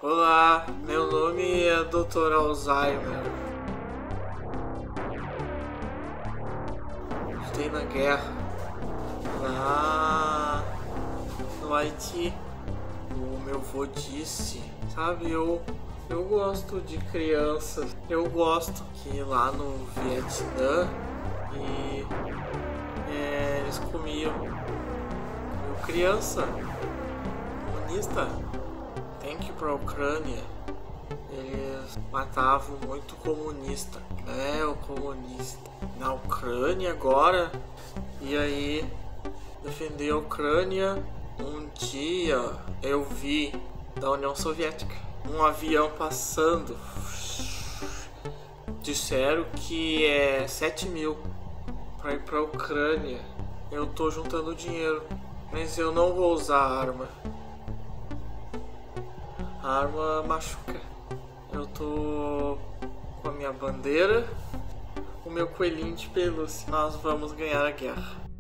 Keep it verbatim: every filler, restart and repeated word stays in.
Olá, meu nome é doutor Alzheimer. Estou na guerra. Lá no Haiti. O meu avô disse, sabe, eu, eu gosto de crianças. Eu gosto que lá no Vietnã e, é, eles comiam eu, criança comunista. Tem que ir pra Ucrânia. Eles matavam muito comunista. É, o comunista. Na Ucrânia agora. E aí, defender a Ucrânia. Um dia eu vi da União Soviética um avião passando. Disseram que é sete mil pra ir pra Ucrânia. Eu tô juntando dinheiro, mas eu não vou usar a arma. A arma machuca. Eu tô com a minha bandeira, o meu coelhinho de pelúcia. Nós vamos ganhar a guerra.